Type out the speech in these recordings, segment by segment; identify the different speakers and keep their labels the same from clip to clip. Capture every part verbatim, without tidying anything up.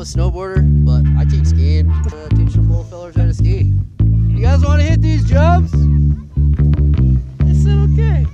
Speaker 1: a snowboarder, but I teach skiing. Uh, teach some little fellers how to ski. You guys want to hit these jumps? I said okay.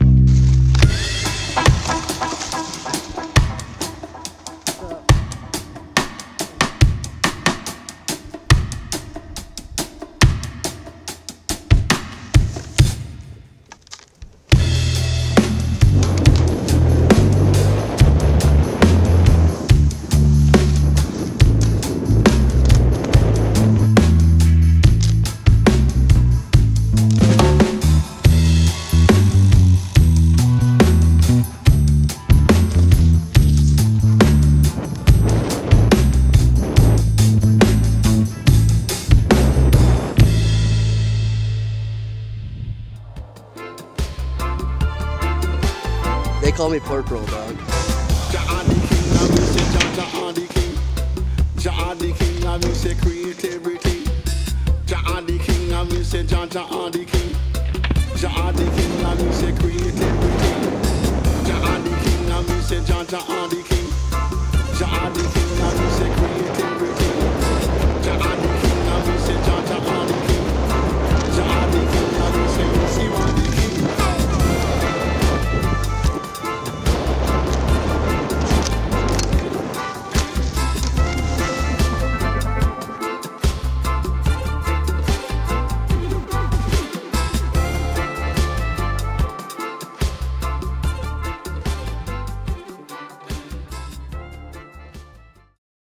Speaker 1: They call me pork roll, dog.
Speaker 2: John the King, I mean say John John the King. John the King, I mean say creativity. John the King, I mean say John John the King. John the King, I mean say creativity. John the King, I mean say John John the